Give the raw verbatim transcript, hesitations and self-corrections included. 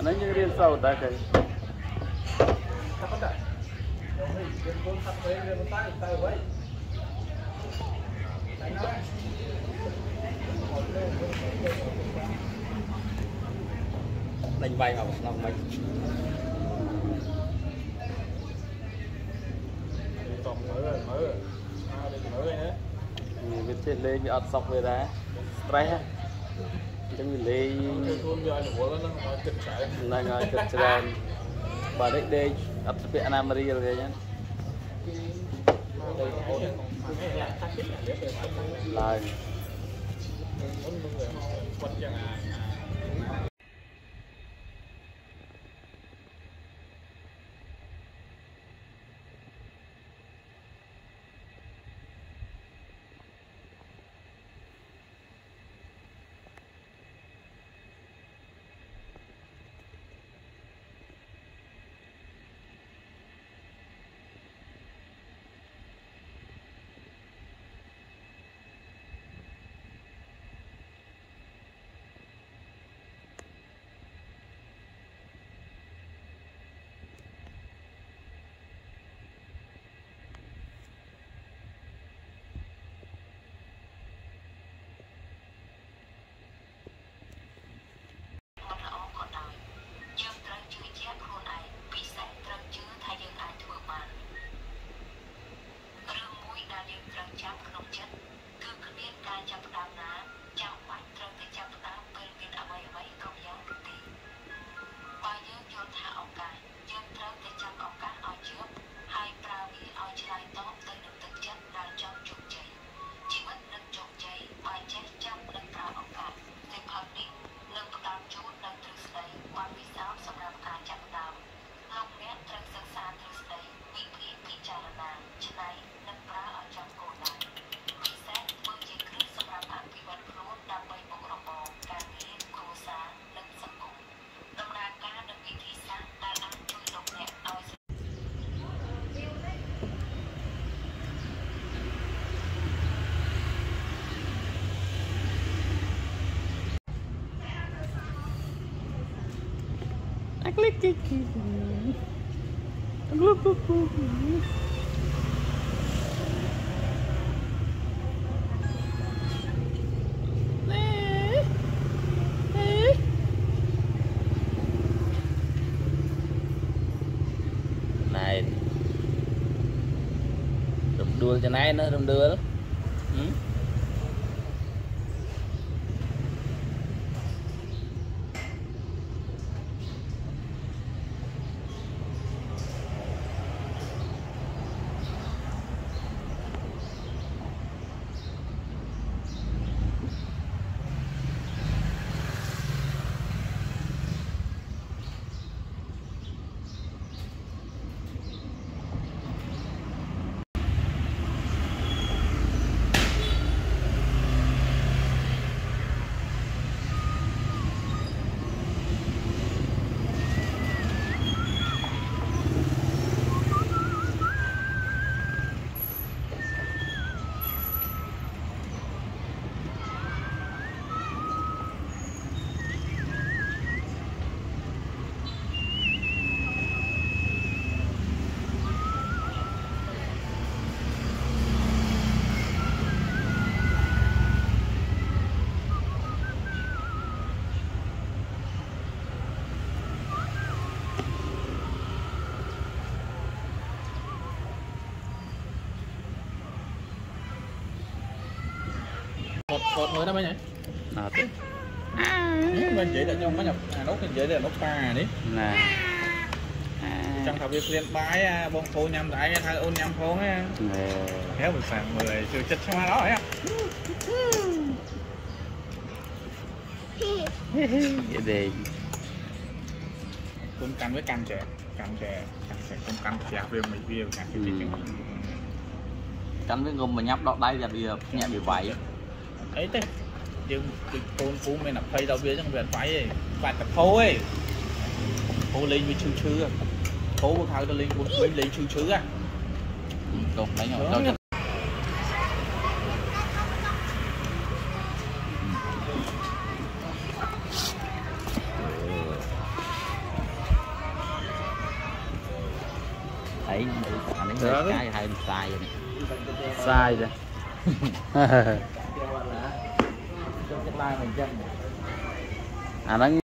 anh ấy như riêng sau ta cái đánh bay vào lòng mình biết trên lên bị ọt sọc về đá stress trong mình đi này ngồi cực tràn bà đấy đây ấp bị Anna Maria rồi nhá lại click click look look look này đụng đuôi cho này nữa đụng đưa đó. Ừ. Một một người đó mấy nhỉ? À, bên chị là trong mấy nhập à, nốt bên chị là nốt pha đi. Nè. Trong thảo việc liên bái bông phô nhằm lại thay ôn nhằm phô á. Kéo mình sàn người chưa chết xong đó á. Vậy đi. Cũng canh với canh chè, canh chè, canh chè cũng canh chè viêm mì viêm canh cái canh với ngôm mà nhấp đọt đây là bị nhẹ bị vậy. Ấy thế nhưng con phú mới nạp phay đâu biết trong việc phải ấy phải tập phô ấy phô lên với chư chư phô một thằng lên với lên chư chư à đâu lấy nhỏ đâu ấy anh ấy cái hai sai rồi sai rồi à nó